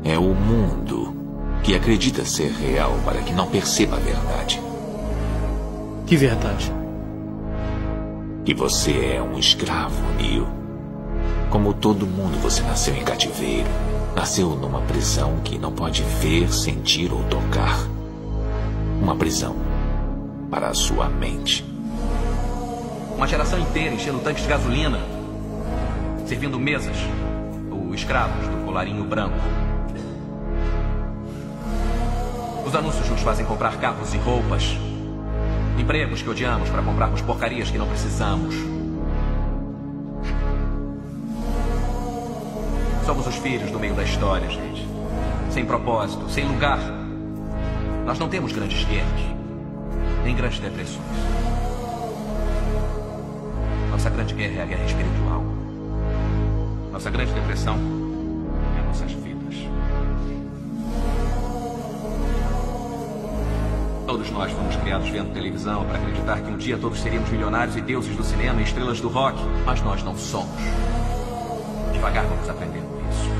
É o mundo que acredita ser real para que não perceba a verdade. Que verdade? Que você é um escravo, Neo. Como todo mundo, você nasceu em cativeiro. Nasceu numa prisão que não pode ver, sentir ou tocar. Uma prisão para a sua mente. Uma geração inteira enchendo tanques de gasolina, servindo mesas ou escravos do colarinho branco. Os anúncios nos fazem comprar carros e roupas. Empregos que odiamos para comprarmos porcarias que não precisamos. Somos os filhos do meio da história, gente. Sem propósito, sem lugar. Nós não temos grandes guerras, nem grandes depressões. Nossa grande guerra é a guerra espiritual. Nossa grande depressão é nossas vidas. Todos nós fomos criados vendo televisão para acreditar que um dia todos seríamos milionários e deuses do cinema e estrelas do rock. Mas nós não somos. Devagar vamos aprendendo isso.